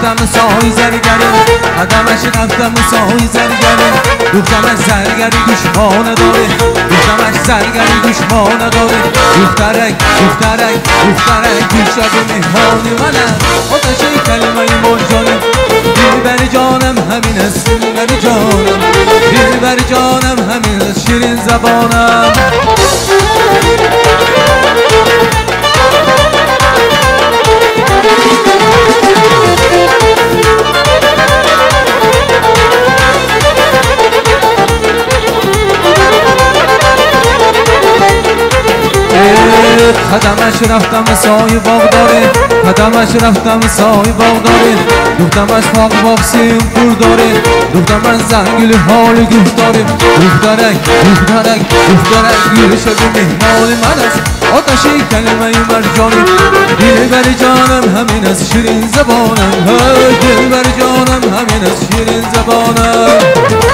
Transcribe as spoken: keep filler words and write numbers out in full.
رفتم سای زرگره قدمش رفتم سای زرگره دخترش زرگری دوشمانه داره دخترش زرگری دوشمانه داره دخترک دخترک دخترک دوشت مهمانی منم آتشی کلمه مرجانه دلبر جانم همین است دلبر جانم دلبر جانم همین است شیرین زبانم قدمش رفتم سای باغ داره قدمش رفتم سای باغ داره دختمش باغ باغ سیم پور داره دختمش زنگل حال گوش داره دخترک دخترک دخترک گل شد مهمان من است آتشی کلمه مرجانی دلبر جانم همین است شیرین زبانم دلبر جانم همین است شیرین زبانم